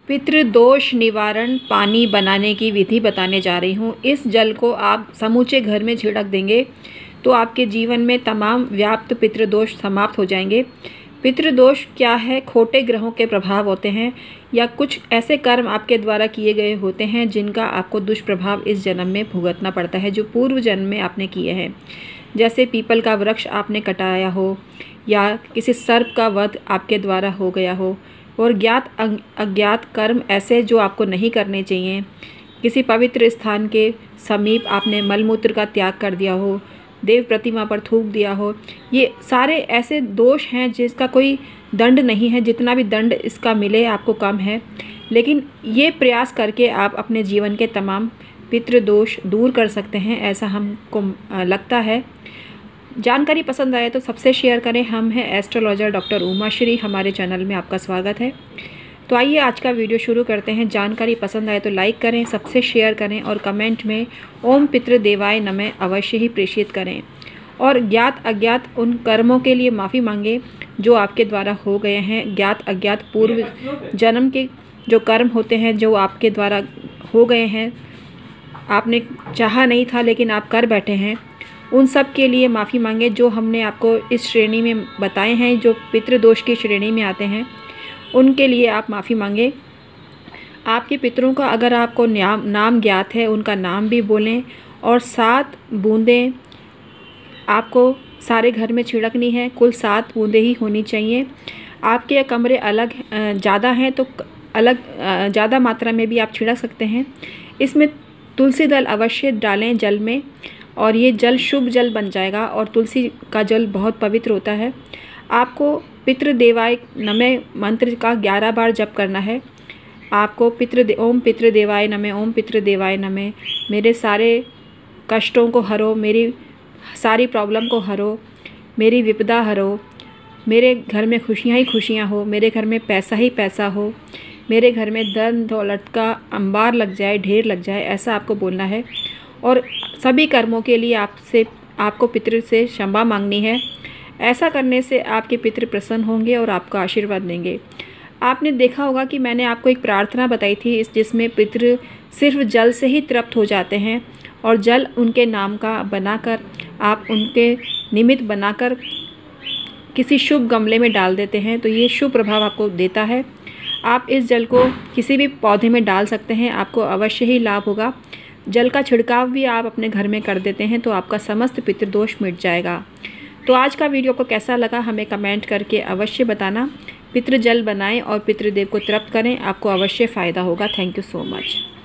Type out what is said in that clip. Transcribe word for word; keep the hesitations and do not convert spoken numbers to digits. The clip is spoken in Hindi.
पितृदोष निवारण पानी बनाने की विधि बताने जा रही हूँ। इस जल को आप समूचे घर में छिड़क देंगे तो आपके जीवन में तमाम व्याप्त पितृदोष समाप्त हो जाएंगे। पितृदोष क्या है? खोटे ग्रहों के प्रभाव होते हैं या कुछ ऐसे कर्म आपके द्वारा किए गए होते हैं जिनका आपको दुष्प्रभाव इस जन्म में भुगतना पड़ता है, जो पूर्व जन्म में आपने किए हैं। जैसे पीपल का वृक्ष आपने कटाया हो या किसी सर्प का वध आपके द्वारा हो गया हो, और ज्ञात अज्ञात कर्म ऐसे जो आपको नहीं करने चाहिए। किसी पवित्र स्थान के समीप आपने मलमूत्र का त्याग कर दिया हो, देव प्रतिमा पर थूक दिया हो, ये सारे ऐसे दोष हैं जिसका कोई दंड नहीं है। जितना भी दंड इसका मिले आपको कम है, लेकिन ये प्रयास करके आप अपने जीवन के तमाम पितृदोष दूर कर सकते हैं, ऐसा हमको लगता है। जानकारी पसंद आए तो सबसे शेयर करें। हम हैं एस्ट्रोलॉजर डॉक्टर उमा श्री, हमारे चैनल में आपका स्वागत है। तो आइए आज का वीडियो शुरू करते हैं। जानकारी पसंद आए तो लाइक करें, सबसे शेयर करें और कमेंट में ओम पितृदेवाय नमः अवश्य ही प्रेषित करें। और ज्ञात अज्ञात उन कर्मों के लिए माफ़ी मांगे जो आपके द्वारा हो गए हैं। ज्ञात अज्ञात पूर्व जन्म के जो कर्म होते हैं जो आपके द्वारा हो गए हैं, आपने चाहा नहीं था लेकिन आप कर बैठे हैं, उन सब के लिए माफ़ी मांगे जो हमने आपको इस श्रेणी में बताए हैं, जो पितृदोष की श्रेणी में आते हैं। उनके लिए आप माफ़ी मांगे। आपके पितरों का अगर आपको नाम नाम ज्ञात है, उनका नाम भी बोलें और सात बूंदें आपको सारे घर में छिड़कनी है। कुल सात बूंदें ही होनी चाहिए। आपके कमरे अलग ज़्यादा हैं तो अलग ज़्यादा मात्रा में भी आप छिड़क सकते हैं। इसमें तुलसी दल अवश्य डालें जल में, और ये जल शुभ जल बन जाएगा। और तुलसी का जल बहुत पवित्र होता है। आपको पितृदेवाय नमः मंत्र का ग्यारह बार जप करना है। आपको पितृ ओम पितृदेवाय नमः, ओम पितृदेवाय नमः, मेरे सारे कष्टों को हरो, मेरी सारी प्रॉब्लम को हरो, मेरी विपदा हरो, मेरे घर में खुशियाँ ही खुशियाँ हो, मेरे घर में पैसा ही पैसा हो, मेरे घर में धन दौलत का अंबार लग जाए, ढेर लग जाए, ऐसा आपको बोलना है। और सभी कर्मों के लिए आपसे आपको पितृ से क्षमा मांगनी है। ऐसा करने से आपके पितृ प्रसन्न होंगे और आपका आशीर्वाद देंगे। आपने देखा होगा कि मैंने आपको एक प्रार्थना बताई थी इस जिसमें पितृ सिर्फ जल से ही तृप्त हो जाते हैं, और जल उनके नाम का बनाकर आप उनके निमित्त बनाकर किसी शुभ गमले में डाल देते हैं तो ये शुभ प्रभाव आपको देता है। आप इस जल को किसी भी पौधे में डाल सकते हैं, आपको अवश्य ही लाभ होगा। जल का छिड़काव भी आप अपने घर में कर देते हैं तो आपका समस्त पितृदोष मिट जाएगा। तो आज का वीडियो को कैसा लगा हमें कमेंट करके अवश्य बताना। पितृजल बनाएं और पितृदेव को तृप्त करें, आपको अवश्य फ़ायदा होगा। Thank you so much.